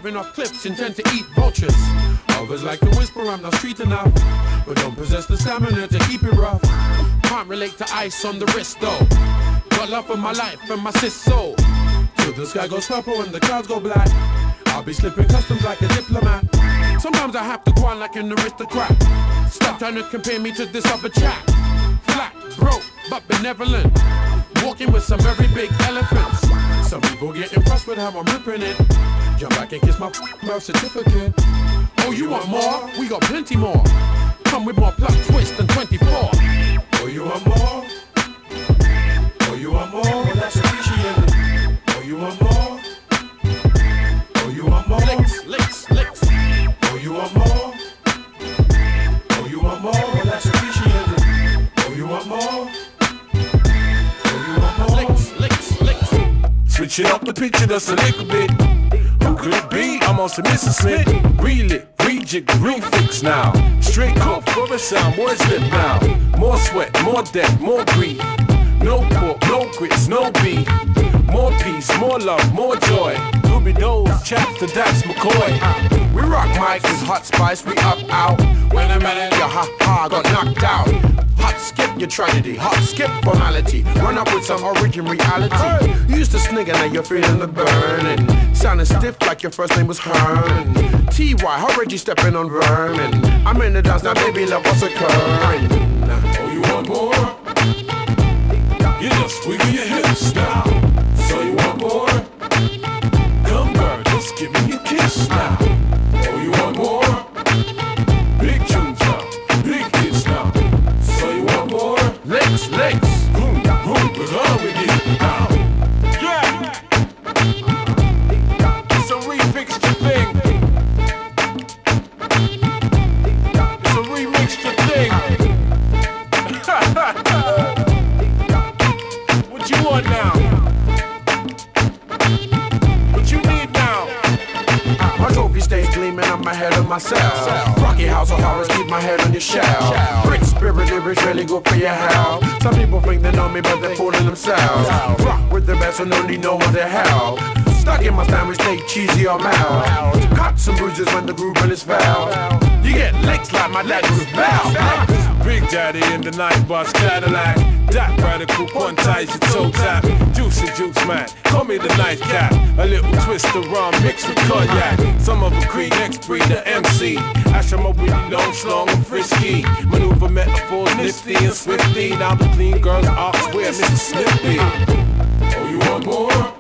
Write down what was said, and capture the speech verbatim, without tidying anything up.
diving off cliffs, intend to eat vultures. Others like to whisper, I'm not street enough, but don't possess the stamina to keep it rough. Can't relate to ice on the wrist though. Got love for my life and my sis soul. Till the sky goes purple and the clouds go black, I'll be slipping customs like a diplomat. Sometimes I have to quan like an aristocrat. Stop trying to compare me to this other chap. Flat, broke, but benevolent. Walking with some very big elephants. Some people get impressed with how I'm ripping it. Jump back and kiss my birth certificate. Oh, you want more? We got plenty more. Come with more plot twist than twenty-four. Oh, you want more? Oh, you want more? Well, that's appreciated. Oh, you want more? Oh, you want more? Licks, licks, licks. Oh, you want more? Oh, you want more? Well, that's appreciated. Oh, you want more? Oh, you want more? Licks, licks, licks. Switching up the picture just a little bit. Who could it be? I'm on some Mister Smith. Reel it, rejig, refix now. Straight cut for a sound, boys slip now. More sweat, more debt, more grief. No pork, no grits, no beef. More peace, more love, more joy. Ruby Doe's, chaps to Dax McCoy. We rock mics, it's hot spice, we up out. Wait a minute, your ha ha got knocked out. Hot skip your tragedy, hot skip formality. Run up with some origin reality. You used to snigger, now you're feeling the burning. Sounding stiff like your first name was Herman. T Y, how Reggie stepping on Vermin. I'm in the dance now, baby, love what's occurring. Oh, you want more? You just wiggle your hips now. So you want more? Come girl, just give me a kiss now. Oh, you want more? Big tunes now, big hits now. So you want more? Licks, licks. Boom, boom, we're gonna begin now. Yeah! It's a remixture thing. It's a remixture thing. What you want now? What you need now? My trophy stays gleaming, I'm ahead of myself. Rocky House of Horrors, keep my head on your shelf. Brick spirit lyrics really good for your health. Some people think they know me, but they're fooling themselves. Rock with the best, so no need no one to help. Stuck in my stand, we stay cheesy or mouth. Cuts and bruises when the grooving is foul. You get licks like my leg was bound. Big Daddy in the night bus Cadillac. That radical quantize your toe tap. Juicy juice man, call me the night cat. A little twist of rum mixed with cognac. Some of a creed, next breed, the M C. Asher Mobility, long, slong, and frisky. Maneuver metaphors, nifty and swifty. Now the clean girls ox wear Mister Snippy. Oh, you want more?